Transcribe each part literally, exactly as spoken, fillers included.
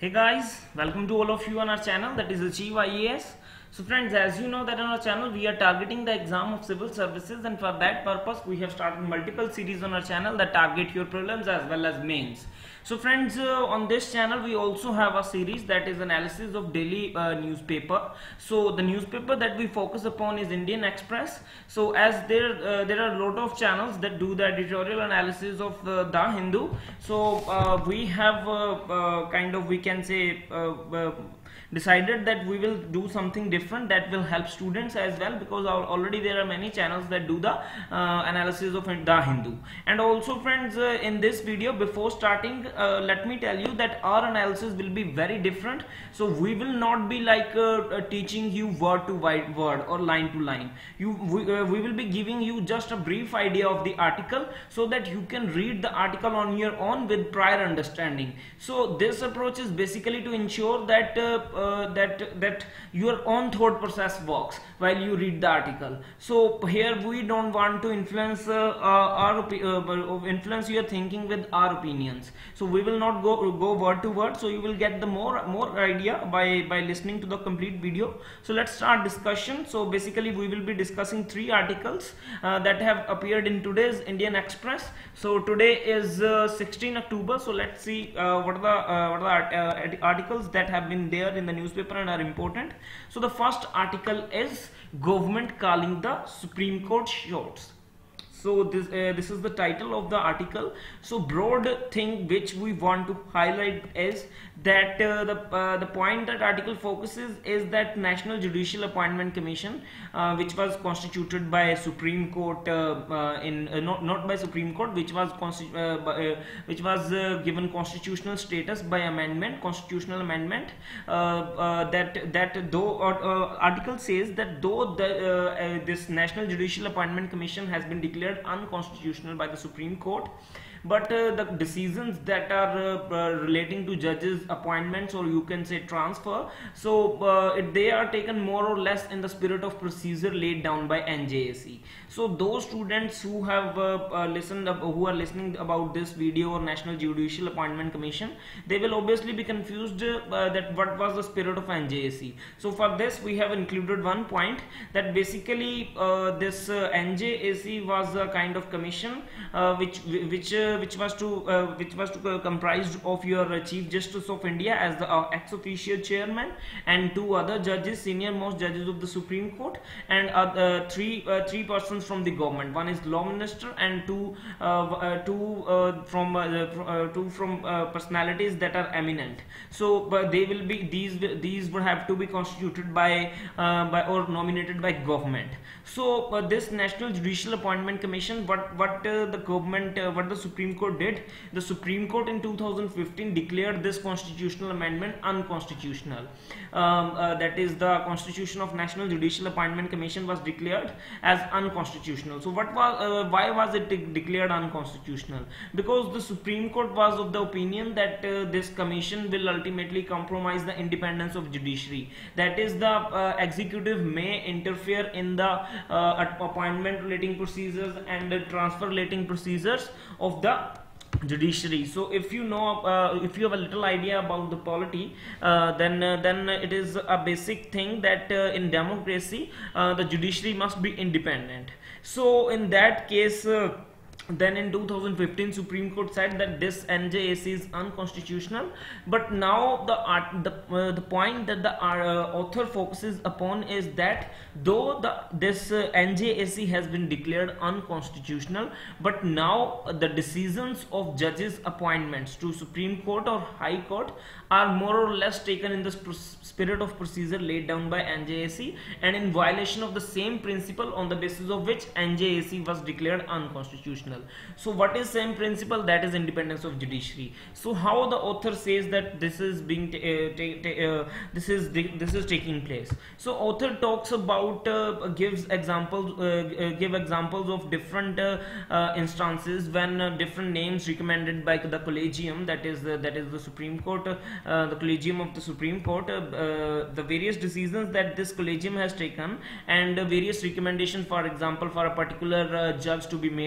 Hey guys, welcome to all of you on our channel, that is Achieve I A S. So friends, as you know that on our channel we are targeting the exam of civil services, and for that purpose we have started multiple series on our channel that target your prelims as well as mains. So friends, uh, on this channel we also have a series that is analysis of daily uh, newspaper. So the newspaper that we focus upon is Indian Express. So as there uh, there are a lot of channels that do the editorial analysis of uh, the Hindu. So uh, we have uh, uh, kind of we can say uh, uh, decided that we will do something different that will help students as well, because already there are many channels that do the uh, analysis of the Hindu. And also friends, uh, in this video, before starting, uh, let me tell you that our analysis will be very different. So we will not be like uh, uh, teaching you word to word or line to line. You we, uh, we will be giving you just a brief idea of the article so that you can read the article on your own with prior understanding. So this approach is basically to ensure that uh, uh, that that your own thought process works while you read the article. So here we don't want to influence uh, uh, our uh, influence your thinking with our opinions. So we will not go go word to word. So you will get the more more idea by by listening to the complete video. So let's start discussion. So basically we will be discussing three articles uh, that have appeared in today's Indian Express. So today is uh, sixteenth October. So let's see uh, what are the uh, what are the uh, articles that have been there in the newspaper and are important. So the first article is government calling the Supreme Court shots. So this uh, this is the title of the article. So broad thing which we want to highlight is that uh, the uh, the point that article focuses is that National Judicial Appointment Commission, uh, which was constituted by Supreme Court uh, uh, in uh, not not by Supreme Court, which was uh, by, uh, which was uh, given constitutional status by amendment, constitutional amendment. Uh, uh, that that though uh, uh, article says that though the uh, uh, this National Judicial Appointment Commission has been declared unconstitutional by the Supreme Court, but uh, the decisions that are uh, uh, relating to judges appointments, or you can say transfer, so uh, it, they are taken more or less in the spirit of procedure laid down by N J A S E. So those students who have uh, uh, listened uh, who are listening about this video or National Judicial Appointment Commission, they will obviously be confused uh, that what was the spirit of N J A S E. So for this we have included one point, that basically uh, this uh, N J A S E was a kind of commission uh, which which uh, which was to uh, which was to uh, comprised of your uh, Chief Justice of India as the uh, ex officio chairman, and two other judges, senior most judges of the Supreme Court, and uh, uh, three uh, three persons from the government. One is law minister, and two uh, uh, two uh, from uh, uh, two from uh, personalities that are eminent. So but they will be these these would have to be constituted by uh, by or nominated by government. So uh, this National Judicial Appointment Commission, what what uh, the government uh, what the Supreme Court did, the Supreme Court in two thousand fifteen declared this constitutional amendment unconstitutional. Um, uh, that is, the Constitution of National Judicial Appointment Commission was declared as unconstitutional. So what was uh, why was it de declared unconstitutional? Because the Supreme Court was of the opinion that uh, this commission will ultimately compromise the independence of judiciary. That is, the uh, executive may interfere in the uh, appointment relating procedures and the transfer relating procedures of the judiciary. So if you know uh, if you have a little idea about the polity, uh, then uh, then it is a basic thing that uh, in democracy uh, the judiciary must be independent. So in that case, uh, then in two thousand fifteen Supreme Court said that this N J A S E is unconstitutional. But now the art, the uh, the point that the uh, author focuses upon is that though the this uh, N J A S E has been declared unconstitutional, but now uh, the decisions of judges appointments to Supreme Court or High Court are more or less taken in the spirit of procedure laid down by N J A S E, and in violation of the same principle on the basis of which N J A S E was declared unconstitutional. So what is same principle? That is independence of judiciary. So how the author says that this is being uh, uh, this is this is taking place? So author talks about uh, gives examples uh, uh, give examples of different uh, uh, instances when uh, different names recommended by the collegium, that is uh, that is the Supreme Court, uh, the collegium of the Supreme Court, uh, uh, the various decisions that this collegium has taken, and uh, various recommendations, for example, for a particular uh, judge to be made the High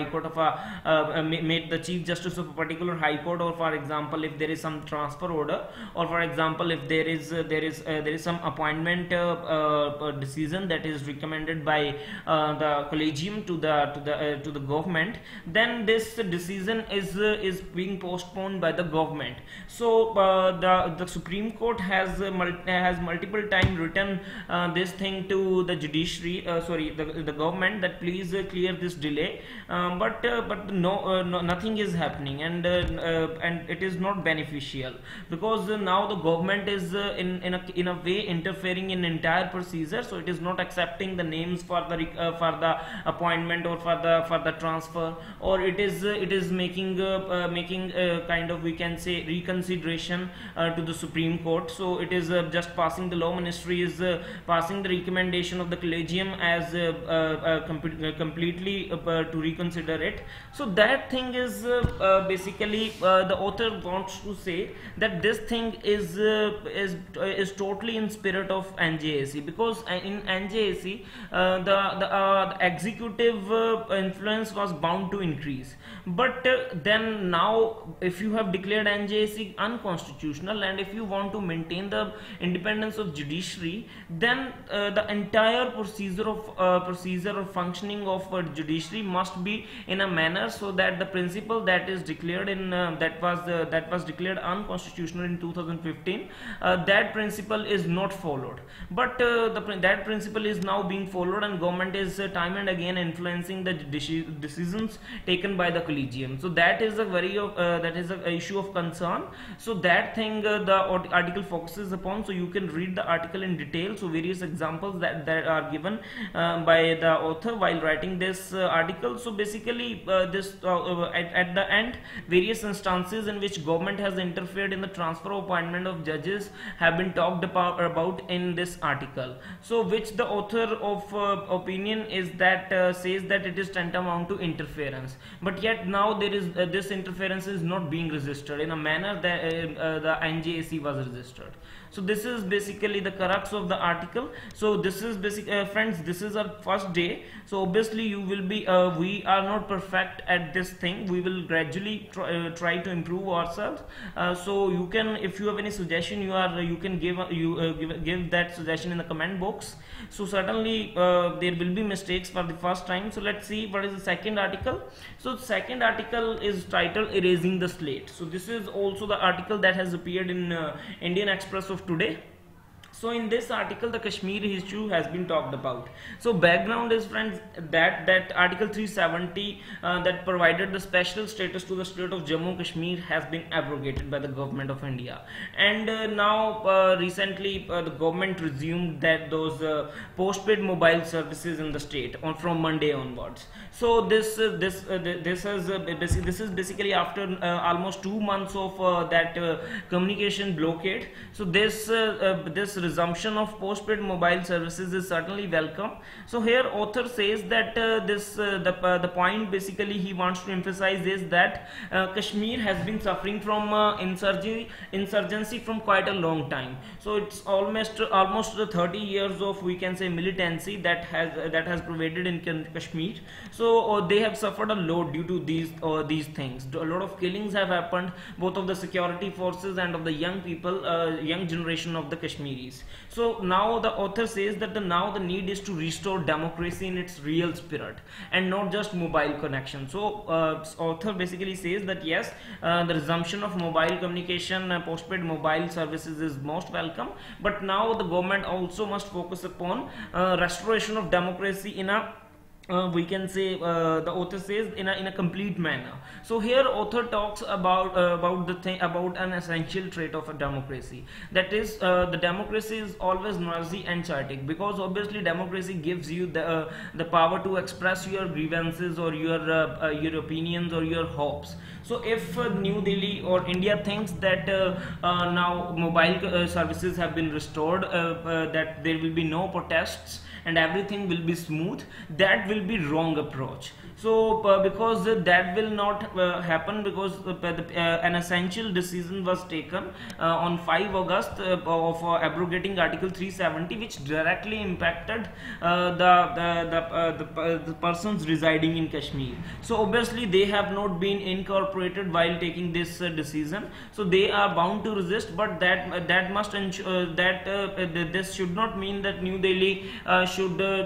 Court of a uh, made the Chief Justice of a particular High Court, or for example if there is some transfer order, or for example if there is uh, there is uh, there is some appointment uh, uh, decision that is recommended by uh, the collegium to the to the uh, to the government, then this decision is uh, is being postponed by the government. So uh, the the Supreme Court has uh, mul has multiple time written uh, this thing to the judiciary, uh, sorry the, the government, that please uh, clear this delay, um, but uh, but no, uh, no nothing is happening, and uh, uh, and it is not beneficial, because uh, now the government is uh, in in a, in a way interfering in entire procedure. So it is not accepting the names for the uh, for the appointment or for the for the transfer, or it is uh, it is making uh, uh, making uh, kind of, we can say, reconsideration uh, to the Supreme Court. So it is uh, just passing, the law ministry is uh, passing the recommendation of the collegium as uh, uh, uh, com uh, completely uh, to reconsider it. So that thing is uh, uh, basically uh, the author wants to say that this thing is uh, is uh, is totally in spirit of N J A C, because in N J A C uh, the the, uh, the executive uh, influence was bound to increase, but uh, then now if you have declared N J A C unconstitutional, and if you want to maintain the independence of judiciary, then uh, the entire procedure of uh, procedure or functioning of uh, judiciary must be in a manner so that the principle that is declared in uh, that was uh, that was declared unconstitutional in two thousand fifteen, uh, that principle is not followed. But uh, the that principle is now being followed, and government is uh, time and again influencing the decisions taken by the collegium. So that is a very uh, that is a issue of concern. So that thing uh, the article focuses upon. So you can read the article in detail. So various examples that, that are given uh, by the author while writing this uh, article. So basically uh, this uh, uh, at, at the end, various instances in which government has interfered in the transfer of appointment of judges have been talked about, about in this article. So which the author of uh, opinion is that uh, says that it is tantamount to interference, but yet now there is uh, this interference is not being registered in a manner that uh, uh, the N J A C was registered. So this is basically the crux of the article. So this is basic uh, friends, this is our first day. So obviously you will be uh, we are not perfect at this thing. We will gradually try, uh, try to improve ourselves. Uh, so you can, if you have any suggestion, you are uh, you can give uh, you uh, give, give that suggestion in the comment box. So certainly uh, there will be mistakes for the first time. So let's see what is the second article. So the second article is titled Erasing the Slate. So this is also the article that has appeared in uh, Indian Express of today. So in this article, the Kashmir issue has been talked about. So background is, friends, that that Article three seventy uh, that provided the special status to the state of Jammu and Kashmir has been abrogated by the government of India, and uh, now uh, recently uh, the government resumed that those uh, postpaid mobile services in the state on from Monday onwards. So this uh, this uh, this is uh, basically this is basically after uh, almost two months of uh, that uh, communication blockade. So this uh, uh, this resumption of postpaid mobile services is certainly welcome. So here author says that uh, this uh, the uh, the point basically he wants to emphasize is that uh, Kashmir has been suffering from uh, insurgency insurgency from quite a long time. So it's almost almost thirty years of, we can say, militancy that has uh, that has pervaded in Kashmir. So uh, they have suffered a lot due to these uh, these things. A lot of killings have happened, both of the security forces and of the young people, uh, young generation of the Kashmiris. So now the author says that the now the need is to restore democracy in its real spirit and not just mobile connection. So uh, author basically says that yes, uh, the resumption of mobile communication, uh, postpaid mobile services is most welcome, but now the government also must focus upon uh, restoration of democracy in a Uh, we can say uh, the author says in a in a complete manner. So here author talks about uh, about the thing about an essential trait of a democracy, that is uh, the democracy is always noisy and chaotic, because obviously democracy gives you the uh, the power to express your grievances or your uh, uh, your opinions or your hopes. So if uh, New Delhi or India thinks that uh, uh, now mobile uh, services have been restored, uh, uh, that there will be no protests and everything will be smooth, that will be wrong approach. So uh, because uh, that will not uh, happen, because uh, the, uh, an essential decision was taken uh, on five August uh, of uh, abrogating Article three seventy, which directly impacted uh, the the the, uh, the, uh, the persons residing in Kashmir. So obviously they have not been incorporated while taking this uh, decision, so they are bound to resist. But that uh, that must ensure uh, that uh, this should not mean that New Delhi uh, should uh,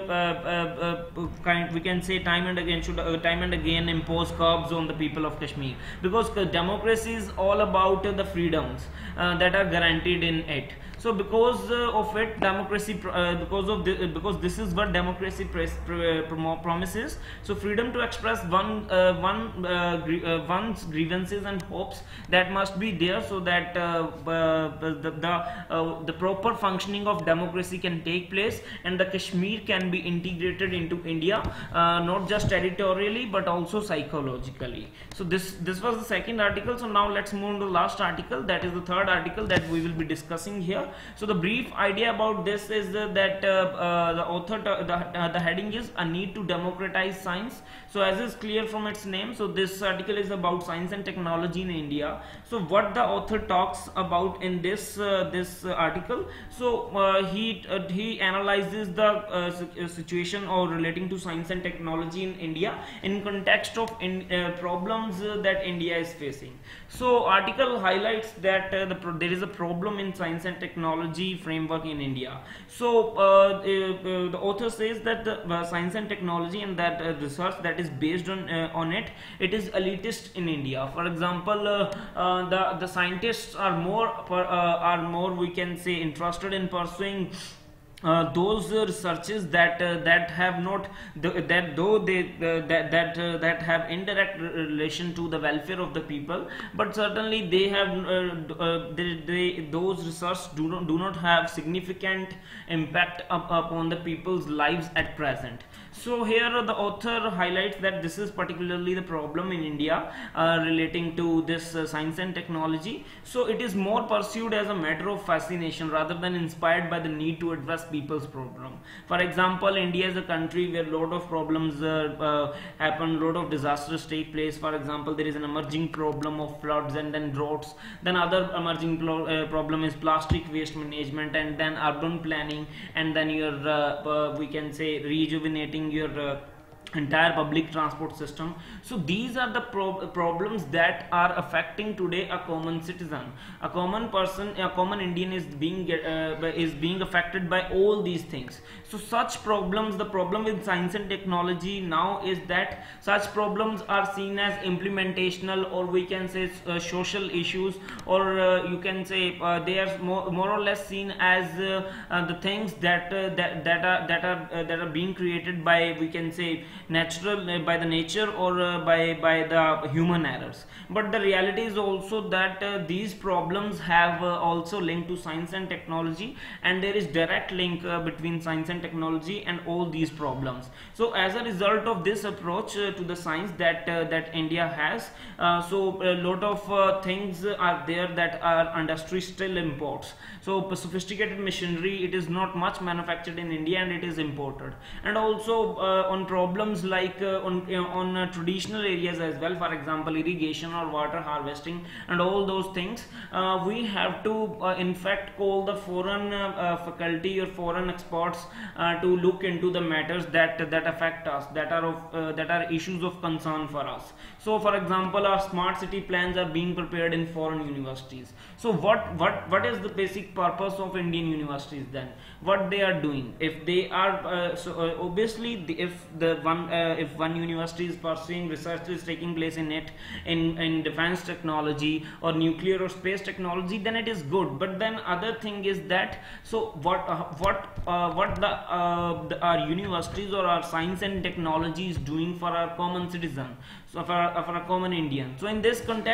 uh, uh, kind we can say time and again should uh, time and again impose curbs on the people of Kashmir, because democracy is all about uh, the freedoms uh, that are guaranteed in it. So because uh, of it, democracy uh, because of the, because this is what democracy press, pr prom promises. So freedom to express one uh, one uh, gr uh, one's grievances and hopes, that must be there, so that uh, uh, the the, uh, the proper functioning of democracy can take place, and the Kashmir can be integrated into India, uh, not just territorially but also psychologically. So this this was the second article. So now let's move on to the last article, that is the third article that we will be discussing here. So the brief idea about this is uh, that uh, uh, the author the, uh, the heading is a need to democratize science. So as is clear from its name, so this article is about science and technology in India. So what the author talks about in this uh, this uh, article, so uh, he uh, he analyzes the uh, situation or relating to science and technology in India in context of in, uh, problems uh, that India is facing. So article highlights that uh, the there is a problem in science and technology framework in India. So uh, uh, uh, the author says that the uh, science and technology and that uh, research that is based on uh, on it, it is elitist in India. For example, uh, uh, the the scientists are more per, uh, are more we can say interested in pursuing Uh, those uh, researches that uh, that have not the, that though they uh, that that uh, that have indirect relation to the welfare of the people, but certainly they have uh, uh, they, they those research do not do not have significant impact up, upon the people's lives at present. So here uh, the author highlights that this is particularly the problem in India uh, relating to this uh, science and technology. So it is more pursued as a matter of fascination rather than inspired by the need to address people's problem. For example, India is a country where a lot of problems uh, uh, happen, lot of disasters take place. For example, there is an emerging problem of floods and then droughts. Then other emerging uh, problem is plastic waste management, and then urban planning, and then your uh, uh, we can say rejuvenating your uh, entire public transport system. So these are the pro problems that are affecting today a common citizen, a common person, a common Indian is being uh, is being affected by all these things. So such problems, the problem with science and technology now is that such problems are seen as implementational, or we can say uh, social issues, or uh, you can say uh, they are more, more or less seen as uh, uh, the things that uh, that that are that are uh, that are being created by, we can say, natural uh, by the nature, or uh, by by the human errors. But the reality is also that uh, these problems have uh, also linked to science and technology, and there is direct link uh, between science and technology and all these problems. So as a result of this approach uh, to the science that uh, that India has, uh, so a lot of uh, things are there that our industry still imports. So sophisticated machinery, it is not much manufactured in India and it is imported. And also uh, on problems like uh, on, you know, on uh, traditional areas as well, for example irrigation or water harvesting and all those things, uh, we have to uh, in fact call the foreign uh, uh, faculty or foreign experts uh, to look into the matters that that affect us, that are of uh, that are issues of concern for us. So for example, our smart city plans are being prepared in foreign universities. So what what what is the basic purpose of Indian universities then? What they are doing? If they are uh, so uh, obviously the, if the one uh, if one university is pursuing research is taking place in it in in defense technology or nuclear or space technology, then it is good. But then other thing is that, so what uh, what uh, what the, uh, the our universities or our science and technology is doing for our common citizen, so for, for a common Indian. So in this context,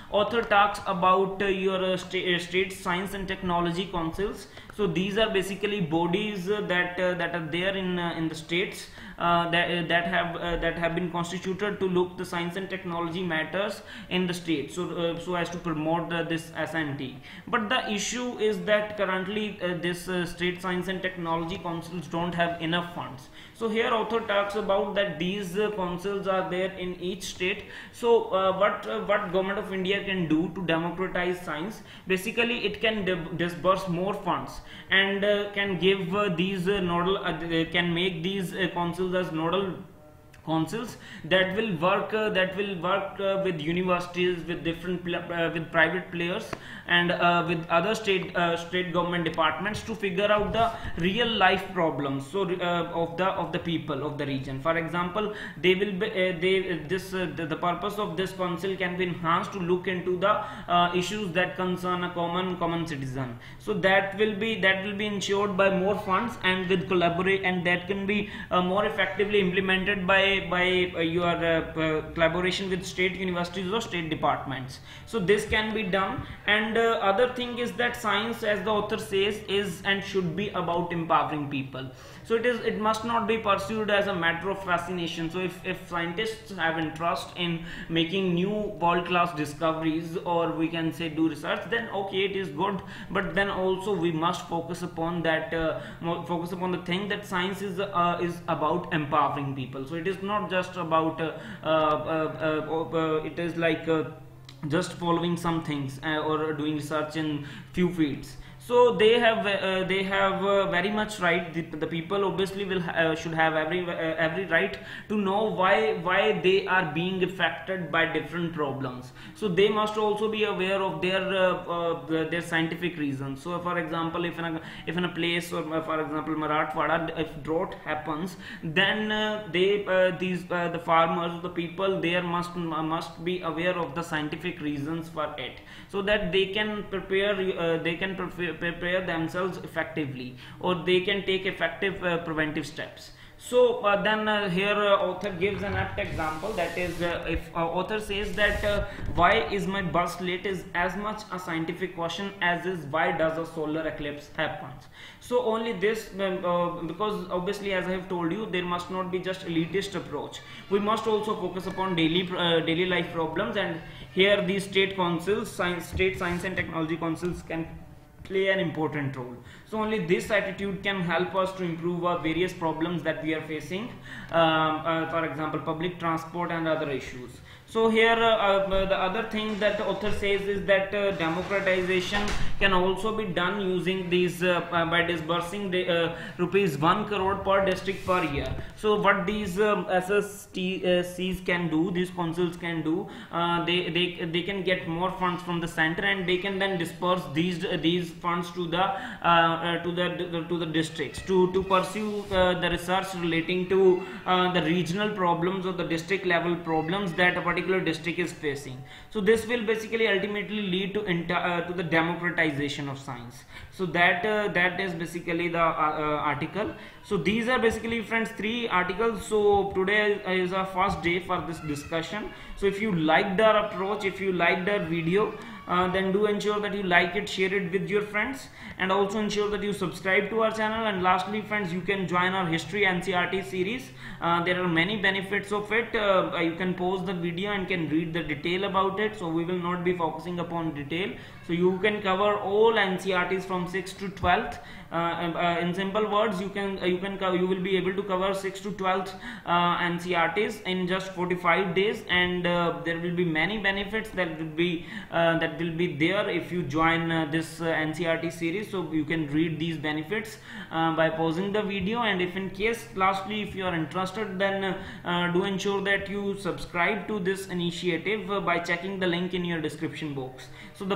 author talks about uh, your uh, sta uh, state science and technology councils. So these are basically bodies uh, that uh, that are there in uh, in the states, uh, that uh, that have uh, that have been constituted to look the science and technology matters in the state, so uh, so as to promote uh, this S N T. But the issue is that currently uh, this uh, state science and technology councils don't have enough funds. So here author talks about that these uh, councils are there in each state. So uh, what uh, what government of India can do to democratize science? Basically it can disburse more funds and uh, can give uh, these uh, nodal uh, can make these uh, councils as nodal councils that will work uh, that will work uh, with universities, with different uh, with private players, and uh, with other state uh, state government departments to figure out the real life problems, so uh, of the of the people of the region. For example, they will be uh, they this uh, the, the purpose of this council can be enhanced to look into the uh, issues that concern a common common citizen. So that will be that will be ensured by more funds and with collaborate, and that can be uh, more effectively implemented by by uh, your uh, collaboration with state universities or state departments. So this can be done. And uh, other thing is that science, as the author says, is and should be about empowering people. So it is it must not be pursued as a matter of fascination. So if, if scientists have interest in making new world-class discoveries, or we can say do research, then okay, it is good. But then also we must focus upon that uh, focus upon the thing that science is uh, is about empowering people. So it is not just about uh, uh, uh, uh, uh, it is like uh, just following some things uh, or doing research in few fields. So they have uh, they have uh, very much right. The, the people obviously will uh, should have every uh, every right to know why why they are being affected by different problems. So they must also be aware of their uh, uh, their scientific reasons. So for example, if in a if in a place, or uh, for example Marathwada, if drought happens, then uh, they uh, these uh, the farmers, the people there must uh, must be aware of the scientific reasons for it, so that they can prepare uh, they can prepare prepare themselves effectively, or they can take effective uh, preventive steps. So uh, then uh, here uh, author gives an apt example, that is uh, if uh, author says that uh, why is my bus late is as much a scientific question as is why does a solar eclipse happen. So only this um, uh, because obviously, as I have told you, there must not be just elitist approach. We must also focus upon daily uh, daily life problems, and here these state councils, science, state science and technology councils can play an important role. So only this attitude can help us to improve our various problems that we are facing, um, uh, for example public transport and other issues. So here uh, uh, the other thing that the author says is that uh, democratization can also be done using these uh, uh, by disbursing the uh, rupees one crore per district per year. So what these um, S S T Cs can do, these councils can do, uh, they, they they can get more funds from the center, and they can then disperse these uh, these funds to the uh, uh, to the to the districts to to pursue uh, the research relating to uh, the regional problems or the district level problems that a particular district is facing. So this will basically ultimately lead to uh, to the democratization of science. So that uh, that is basically the uh, uh, article. So these are basically, friends, three articles. So today is our first day for this discussion. So if you liked our approach, if you liked our video, Uh, then do ensure that you like it, share it with your friends, and also ensure that you subscribe to our channel. And lastly, friends, you can join our history N C R T series. Uh, there are many benefits of it. Uh, you can pause the video and can read the detail about it. So we will not be focusing upon detail. So you can cover all N C R Ts from sixth to twelfth. Uh, uh, in simple words, you can uh, you can you will be able to cover sixth to twelfth uh, N C R Ts in just forty-five days, and uh, there will be many benefits that will be uh, that will be there if you join uh, this uh, N C R T series. So you can read these benefits uh, by pausing the video. And if in case, lastly, if you are interested, then uh, uh, do ensure that you subscribe to this initiative uh, by checking the link in your description box. So the fee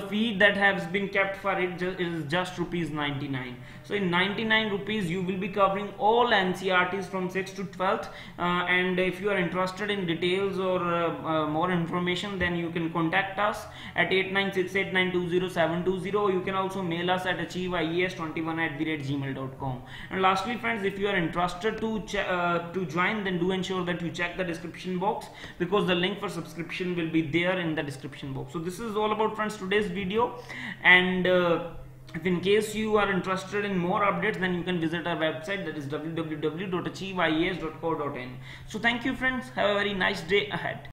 that has been kept for it ju is just rupees ninety-nine. So in ninety-nine rupees you will be covering all N C E R Ts from sixth to twelfth, uh, and if you are interested in details or uh, uh, more information, then you can contact us at eight nine six eight nine two zero seven two zero. You can also mail us at achieve I A S twenty-one at the rate gmail dot com. And lastly friends, if you are interested to uh, to join, then do ensure that you check the description box, because the link for subscription will be there in the description box. So this is all about friends today's video, and uh, if in case you are interested in more updates, then you can visit our website, that is w w w dot achieve I A S dot co dot in. So thank you friends, have a very nice day ahead.